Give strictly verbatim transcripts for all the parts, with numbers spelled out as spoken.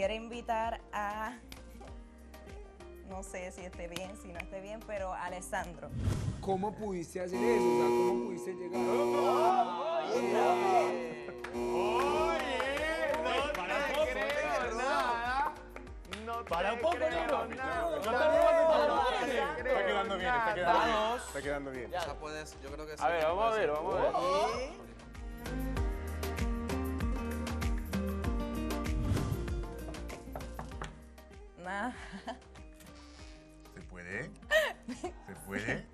quiere invitar a... No sé si esté bien, si no esté bien, pero a Alessandro. ¿Cómo pudiste hacer eso? O sea, ¿cómo pudiste llegar? ¡Oye! ¡No para un poco, creo nada! No para un poco, negro. Está quedando bien, está quedando bien. Está quedando bien. Ya puedes, yo creo que sí. A ver, vamos a ver, vamos a ver. Nada. ¿Se puede? ¿Se puede?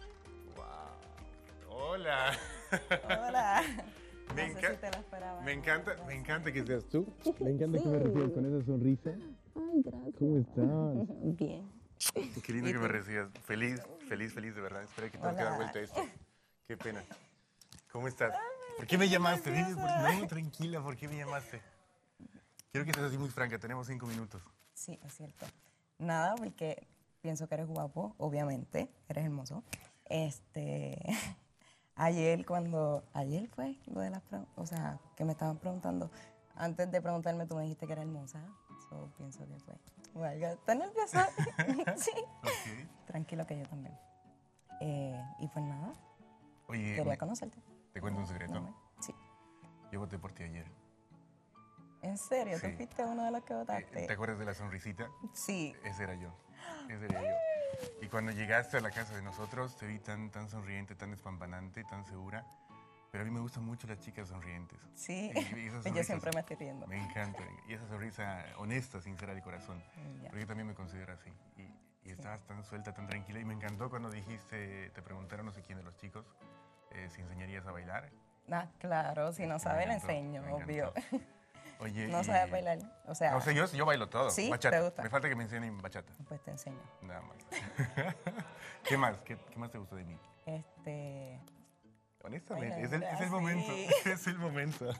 ¡Wow! ¡Hola! Hola. Me, No sé enca- si te lo esperaba. me encanta, me encanta que seas tú. Me encanta que me recibas con esa sonrisa. Ay, gracias. ¿Cómo estás? Bien. Qué lindo que me recibas. Feliz, feliz, feliz, de verdad. Espero que tengo que dar Hola. vuelta a esto. Qué pena. ¿Cómo estás? ¿Por qué me llamaste? Dime, por- no, tranquila, ¿por qué me llamaste? Quiero que seas así muy franca, tenemos cinco minutos. Sí, es cierto. Nada, porque pienso que eres guapo, obviamente, eres hermoso. Este, ayer cuando, ayer fue lo de las preguntas, o sea, que me estaban preguntando, antes de preguntarme tú me dijiste que era hermosa, so, pienso que fue. Valga, ¿estás nerviosa? Sí. Ok. Tranquilo que yo también. Eh, y pues nada, Oye, quería me- conocerte. ¿te cuento un secreto? Sí. Yo voté por ti ayer. ¿En serio? ¿Tú Sí. fuiste uno de los que Eh, votaste? ¿Te acuerdas de la sonrisita? Sí. Ese era yo. Ese era yo. Y cuando llegaste a la casa de nosotros, te vi tan, tan sonriente, tan despampanante, tan segura. Pero a mí me gustan mucho las chicas sonrientes. Sí. Y- y esas Yo sonrisas- siempre me estoy riendo. Me encanta. Y esa sonrisa honesta, sincera del corazón. Ya. Porque yo también me considero así. Y, y estabas tan suelta, tan tranquila. Y me encantó cuando dijiste, te preguntaron no sé quién de los chicos, eh, si enseñarías a bailar. Ah, claro, si no Me sabe, le encantó, enseño, me obvio. encantó. Oye, No y- sabe bailar. O sea, O sea, yo, yo bailo todo. ¿Sí? Bachata. ¿Te gusta? Me falta que me enseñen bachata. pues te enseño. Nada más. ¿Qué más? ¿Qué, qué más te gustó de mí? Este. Honestamente, Ay, es, el, es el sí. momento. Es el momento.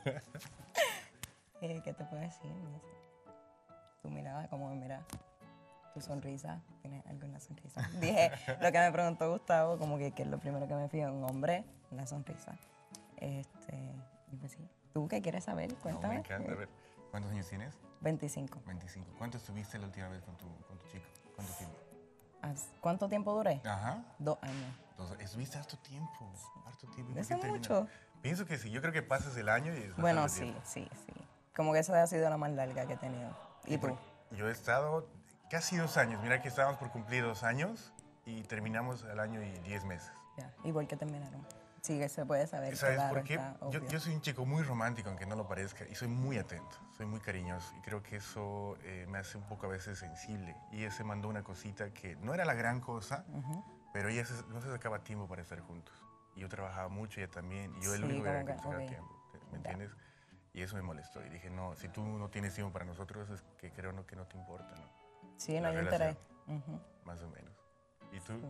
eh, ¿Qué te puedo decir? No sé. Tu mirada, cómo me miras. Tu sonrisa. ¿Tienes algo en la sonrisa? Dije, lo que me preguntó Gustavo, como que, que es lo primero que me fijo en un hombre, la sonrisa. Este. Y pues sí. ¿Tú qué quieres saber? No, Cuéntame. me encanta. A ver, ¿cuántos años tienes? veinticinco. veinticinco. ¿Cuánto estuviste la última vez con tu, con tu chico? ¿Cuánto tiempo? Haz- ¿Cuánto tiempo duré? Ajá. Dos años. Entonces, estuviste harto tiempo. Harto tiempo. ¿Y por ¿Hace qué terminaste? mucho? Pienso que sí. Yo creo que pasas el año y es Bueno, bastante sí, tiempo. sí, sí. Como que esa ha sido la más larga que he tenido. ¿Y tú? Yo he estado casi dos años. Mira que estábamos por cumplir dos años y terminamos el año y diez meses. Ya. ¿Y por qué terminaron? Sí, que se puede saber. ¿Sabes claro, por qué? está Yo, obvio. yo soy un chico muy romántico, aunque no lo parezca, y soy muy atento, soy muy cariñoso, y creo que eso eh, me hace un poco a veces sensible. Y ella se mandó una cosita que no era la gran cosa, pero ella se- no se sacaba tiempo para estar juntos. Y yo trabajaba mucho, ella también, y yo el Sí, único que era como que que, me sacaba ok. tiempo, ¿me Ya. entiendes? Y eso me molestó, y dije, no, si tú no tienes tiempo para nosotros, es que creo no, que no te importa, ¿no? Sí, no la hay relación. interés. Ujú. Más o menos. ¿Y tú?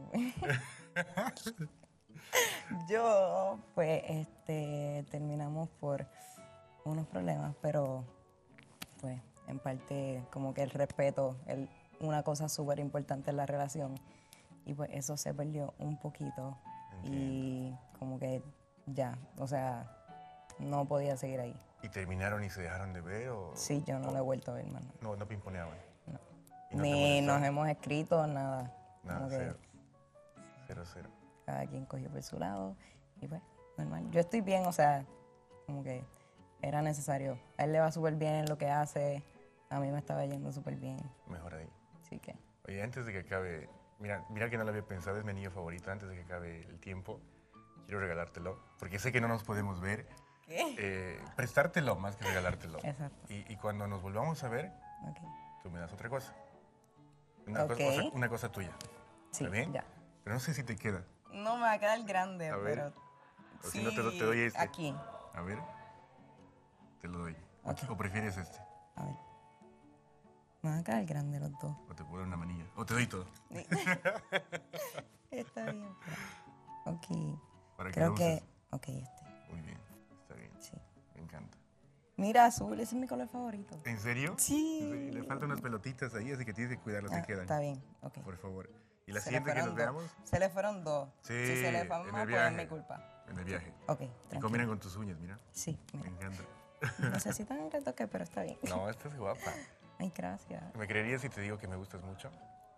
Yo, pues, este, terminamos por unos problemas, pero, pues, en parte, como que el respeto es una cosa súper importante en la relación. Y pues eso se perdió un poquito. Y como que ya, o sea, no podía seguir ahí. ¿Y terminaron y se dejaron de ver o...? Sí, yo no o- lo he vuelto a ver, más nada. No, no pimponeaban. No. ¿Y no te Ni molestaba? nos hemos escrito, nada. Nada, Como que cero. Cero, cero. cada quien cogió por su lado y pues, normal. Yo estoy bien, o sea, como que era necesario. A él le va súper bien en lo que hace, a mí me estaba yendo súper bien, Mejor ahí. así que... Oye, antes de que acabe, mira, mira que no lo había pensado, es mi anillo favorito. Antes de que acabe el tiempo, quiero regalártelo, porque sé que no nos podemos ver. ¿Qué? Eh, prestártelo más que regalártelo. Exacto. Y, y cuando nos volvamos a ver, Ok. tú me das otra cosa. Una, Ok. cosa, o sea, una cosa tuya. Sí, ¿Está bien? ya. Pero no sé si te queda. No me va a quedar grande, A ver. pero... O si no, te, do- te doy este. Aquí. A ver. Te lo doy. O- Ok. ¿O prefieres este? A ver. Me van a quedar grandes los dos. O te puedo dar una manilla. O te doy todo. Está bien. pero- Ok. Para que Creo lo que... uses. Ok, este. Muy bien. Está bien. Sí. Me encanta. Mira, azul, ese es mi color favorito. ¿En serio? Sí. ¿En serio? Le faltan unas pelotitas ahí, así que tienes que cuidarlas, Ah, se quedan. está bien, ok. Por favor. ¿Y la Se le siguiente que nos fueron dos. veamos? Se le fueron dos. Sí, Si se le fue en más, el pues es viaje. mi culpa. En el viaje. Ok, Y tranquilo. combinan con tus uñas, mira. Sí, Me mira. encanta. Necesitan un retoque, pero está bien. No, estás guapa. Ay, gracias. ¿Me creerías si te digo que me gustas mucho?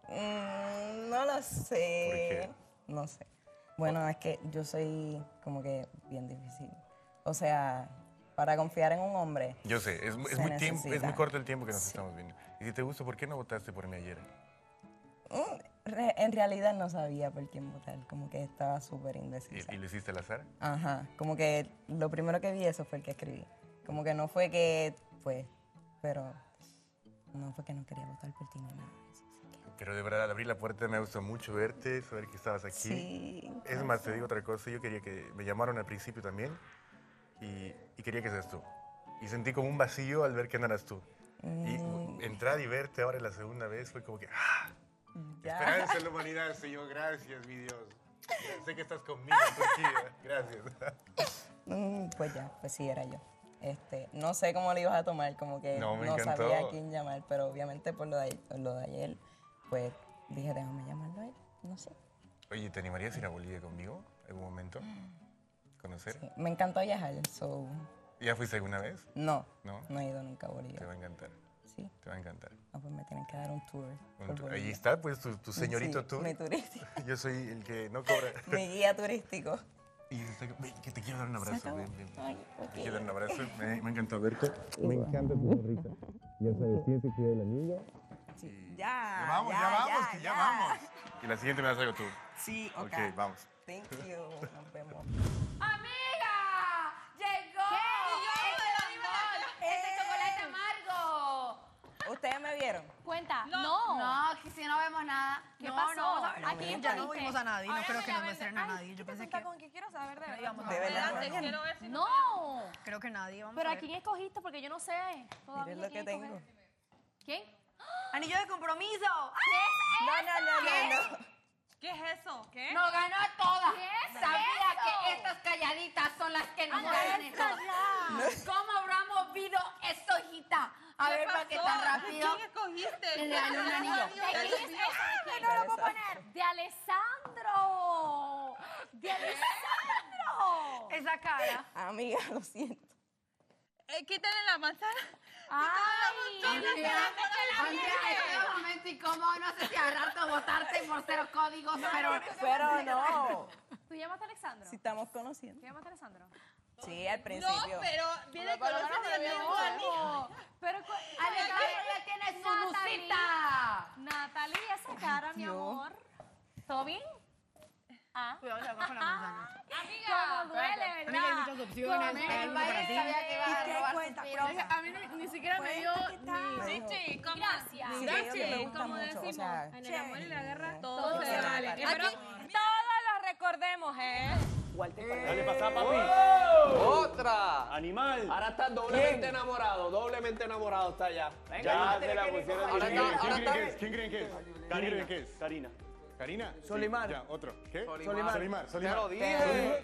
Mm, no lo sé. ¿Por qué? No sé. Bueno, es que yo soy como que bien difícil. O sea, para confiar en un hombre. Yo sé, es, es se muy tiempo, es necesita. muy corto el tiempo que nos Sí. estamos viendo. Y si te gusta, ¿por qué no votaste por mí ayer? Mm, re- en realidad no sabía por quién votar. Como que estaba súper ¿Y, indecisa. y le hiciste al azar? Ajá. Como que lo primero que vi eso fue el que escribí. Como que no fue que, pues, pero no fue que no quería votar por ti ni nada de eso. así que- Pero de verdad, al abrir la puerta me gustó mucho verte, saber que estabas aquí. Sí. Es más, te digo otra cosa, yo quería que me llamaron al principio también y, y quería que seas tú. Y sentí como un vacío al ver que no eras tú. Y Mm. entrar y verte ahora la segunda vez fue como que, ¡ah! Ya. Esperanza en la humanidad, Señor, gracias, mi Dios. Sé que estás conmigo en Turquía, gracias. Mm, pues ya, pues sí, era yo. Este, no sé cómo lo ibas a tomar, como que No, no, me encantó. sabía a quién llamar, pero obviamente por lo de, por lo de ayer, pues dije, déjame llamarlo a él, no sé. Oye, ¿te animarías a ir a Bolivia conmigo en algún momento? ¿Conocer? Sí, me encantó viajar, so, ¿Ya fuiste alguna vez? no, No. no, he ido nunca a Te Bolivia. va a encantar, Sí, te va a encantar. ah, pues me tienen que dar un tour Un por tu- Bolivia. Ahí está, pues, tu, tu señorito Sí, tú. mi turístico, Yo soy el que no cobra. mi guía turístico. Y está- ven, que te quiero dar un Se abrazo. acabó. Ven, ven. Ay, ok. Te quiero dar un abrazo. Me, me encantó verte. Me encanta tu sonrisa. Ya sabes, tienes que cuidar de la niña. Sí, Ya ya, vamos, ya, vamos, que ya, vamos. Y la siguiente me la traigo tú. Sí, ok. Ok, vamos. Thank you, nos vemos. ¡Amiga! ¡Llegó! ¡Este chocolate amargo! ¿Ustedes me vieron? Cuenta. No. No, que si no vemos nada. ¿Qué No, pasó? no, ¿sabes? ¿A quién Ya no cogiste? vimos a nadie, no Ay, creo que mira, nos muestren a ay, nadie. Yo pensé que con quién quiero saber de verdad. íbamos a De ver. verdad, no Quiero vieron. ver si No. Creo que nadie, vamos ¿Pero a a ver. quién escogiste? Porque yo no sé. Todavía Miren lo que quién tengo. escoger. ¿Quién? ¡Anillo de compromiso! No, no, no, no, no. ¿Qué es eso? ¿Qué? ¡No ganó todas! Sabía que estas calladitas son las que nos ganan. ¿Cómo habrá movido esto, hijita? A ver, para qué tan rápido. ¿Quién escogiste? Le regaló un anillo. ¿Quién no lo puedo poner? ¡De Alessandro! ¡De Alessandro! Esa cara. Amiga, lo siento. Eh, quítale la manzana. ¡Ay! Andrea, Andrea, en este momento incómodo, no sé si agarrarte o votarte por cero códigos, pero... Pero no. ¿Tú llamas a Alessandro? Si estamos conociendo. ¿Tú llamas a Alessandro? Sí, al No, principio. pero viene con los del mismo anillo. Pero Alejandro ya tiene su lucita. Natalie, esa cara, mi Dios. amor. ¿Todo bien? Ah. Cuidado, se va con la manzana. Amiga, duele, ¿verdad? Amiga, hay muchas opciones. Amiga, Hay el uno para país ti. sabía que iba a ¿Y qué robar cuenta? suspiros. Cuenta. A mí ni, ni siquiera me dio Me ni... dijo, Sí, como... Gracias. Sí, ellos me Sí, gustan como mucho, o decimos, sea, en el amor y la guerra no. todo Todo se se vale. vale. Pero Todos lo recordemos, ¿eh? Dale pasar, papi. ¡Otra! Animal. Ahora está doblemente enamorado, doblemente enamorado está ya. Ya se la pusieron Ahora difícil. está- ahora está- ¿Quién creen que es? ¿Quién Karina. creen que es? Karina. ¿Karina? Solimar. Sí, ya, otro. ¿Qué? Solimar. Solimar. Te Solimar. lo dije.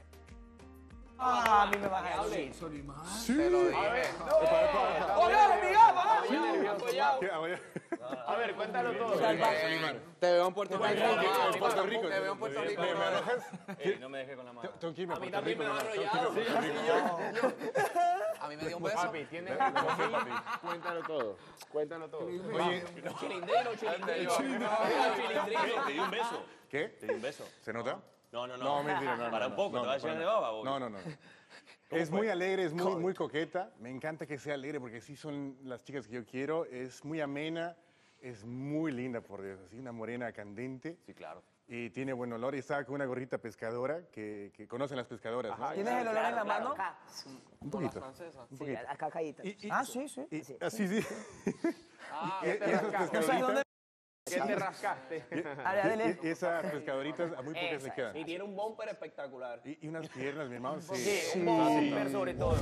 Ah, a mí me vas a decir. Te lo dije. Epa, epa, epa. ¡Oye, mi apoyado! ¿Qué? Ah, voy a- A ver, cuéntalo todo. Solimar. Te veo en Puerto Rico. En Puerto Rico. Te veo en Puerto Rico. ¿Me me arrojas? Ey, no me dejes con la mano. Tengo que irme a A mí Puerto también Rico. me va mi hermano. arrollado. Tengo que irme a Puerto Rico. A mí me dio un beso. Papi, tienes papi. Cuéntalo todo. Cuéntalo todo. Oye, Chilindrino, chilindrino. ¿Qué? Te di un beso. ¿qué? Te di un beso. ¿Se nota? No, no, no. No, mentira, no, no. Para un no, poco, no, te vas a para llenar de nada. baba, No, no, no. Es muy alegre, es muy, muy coqueta. Me encanta que sea alegre porque sí son las chicas que yo quiero. Es muy amena, es muy linda, por Dios. Así, una morena candente. Sí, claro. Y tiene buen olor. Y estaba con una gorrita pescadora que, que conocen las pescadoras, ¿no? ¿Tienes el olor en la mano? Un poquito. Un poquito. Acá caíta. Y- y- Ah, sí, sí. y- ah, sí, sí. Ah, Y, y esas pescadoritas, ¿qué te rascaste? y- y esas pescadoritas a muy pocas le quedan. Y tiene un bumper espectacular. Y, y unas piernas, mi hermano. Sí. Sí, un bumper sobre todo.